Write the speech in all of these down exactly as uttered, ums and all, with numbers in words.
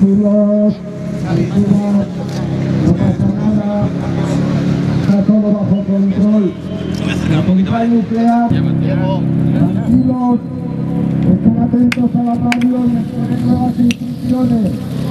tranquilos, tranquilos, no pasa nada, está todo bajo control. La central nuclear, tranquilos, estén atentos a la radio y esperen nuevas instrucciones.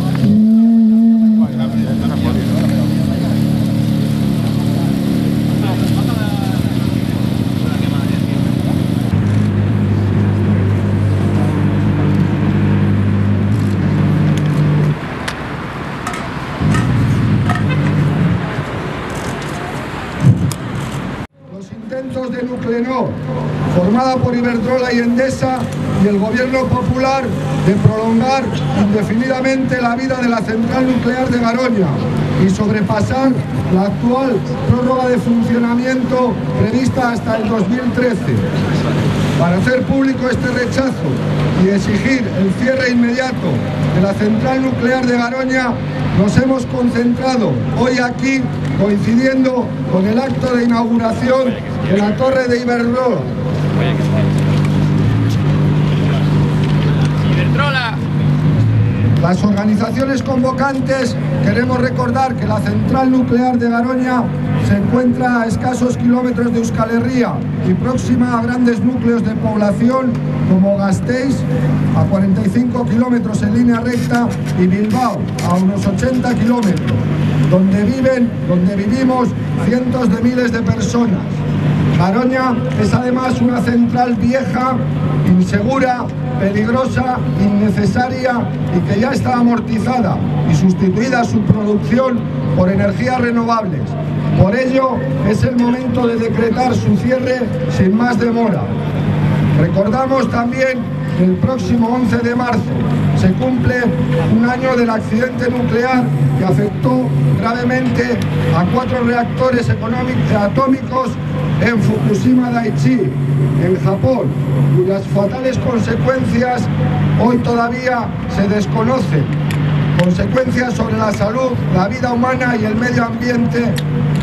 De Nuclenor, formada por Iberdrola y Endesa y el Gobierno Popular, de prolongar indefinidamente la vida de la central nuclear de Garoña y sobrepasar la actual prórroga de funcionamiento prevista hasta el dos mil trece. Para hacer público este rechazo y exigir el cierre inmediato de la central nuclear de Garoña, nos hemos concentrado hoy aquí, coincidiendo con el acto de inauguración de la torre de Iberdrola. Iberdrola. Las organizaciones convocantes queremos recordar que la central nuclear de Garoña se encuentra a escasos kilómetros de Euskal Herria y próxima a grandes núcleos de población como Gasteiz, a cuarenta y cinco kilómetros en línea recta, y Bilbao, a unos ochenta kilómetros, donde viven, donde vivimos cientos de miles de personas. Garoña es además una central vieja, insegura, peligrosa, innecesaria y que ya está amortizada y sustituida su producción por energías renovables. Por ello, es el momento de decretar su cierre sin más demora. Recordamos también que el próximo once de marzo se cumple un año del accidente nuclear que afectó gravemente a cuatro reactores atómicos en Fukushima Daiichi, en Japón, cuyas fatales consecuencias hoy todavía se desconocen. Consecuencias sobre la salud, la vida humana y el medio ambiente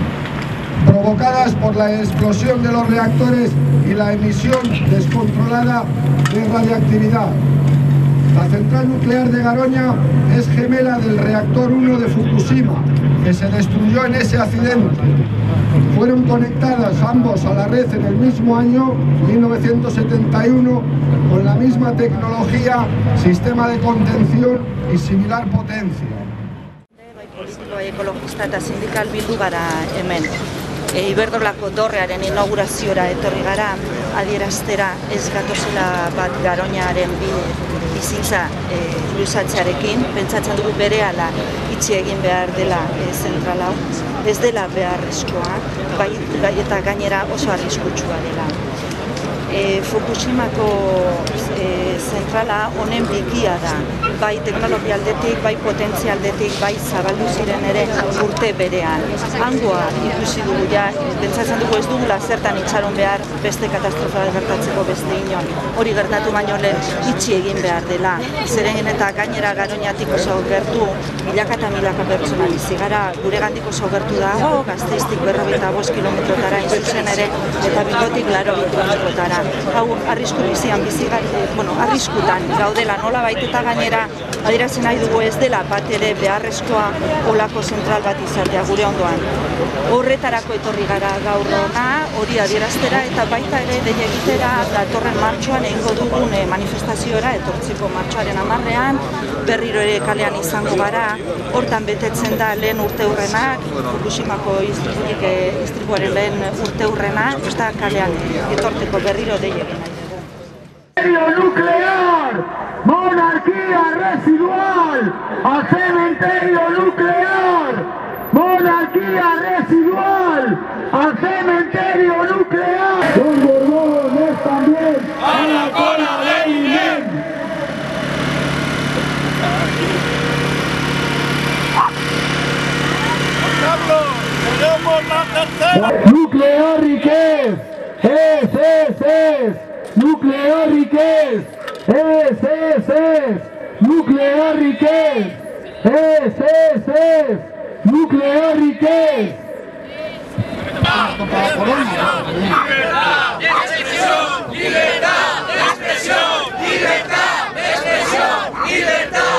provocadas por la explosión de los reactores y la emisión descontrolada de radiactividad. La central nuclear de Garoña es gemela del reactor uno de Fukushima, que se destruyó en ese accidente. Fueron conectadas ambos a la red en el mismo año, mil novecientos setenta y uno, con la misma tecnología, sistema de contención y similar potencia. Politiko ekologista eta sindikal bildu gara hemen. E, Iberdrolako dorrearen inauguraziora etorri gara, adieraztera ez gatozela bat Garoñaren bi, bizitza e, luzatzearekin. Pentsatzen dugu berehala itxi egin behar dela e, zentral hau. Ez dela beharrezkoa, bai, bai eta gainera oso arriskutsua dela. E, Fukushimako e, zentrala honen bikia da, bai teknologia aldetik, bai potentzia aldetik, bai zabaldu ziren ere urte berean. Hangoa ikusi dugu ja, pentsatzen dugu ez dugula zertan itxaron behar beste katastrofa gertatzeko beste inon. Hori gertatu baino lehen itxi egin behar dela. Zeren eta gainera Garoñatik oso gertu, milaka eta milaka pertsona bizi gara, gure gandik oso gertu dago, Gasteiztik berrogeita bost kilometrotara zuzen ere, eta Bilbotik laurogeita kilometrotara. Hau arrisku bizian bizi gara, bueno, arriskutan gaudela nola baiteta gainera adierazten nahi dugu ez dela bat ere beharrezkoa olako zentral bat izatea gure ondoan. Horretarako etorri gara gaur hona, hori adieraztera eta baita ere dei egitera datorren martxoan egingo dugun manifestaziora, etortzeko martxoaren hamarrean, berriro ere kalean izango gara, hortan betetzen da lehen urteurrenak, Fukushimako istripuaren lehen urteurrena, eta kalean etorteko berriro dei egin nahi dugu. Nuclear, monarquía residual, al cementerio nuclear, monarquía residual, al cementerio nuclear. Los Borbones también a la cola de Guillén. Nuclear riquez, es, es, es. Nuclear riquez, es, es, es. Nuclear riquez, es, es, es. Nuclear riquez. Libertad de expresión, libertad de expresión, libertad de expresión, libertad.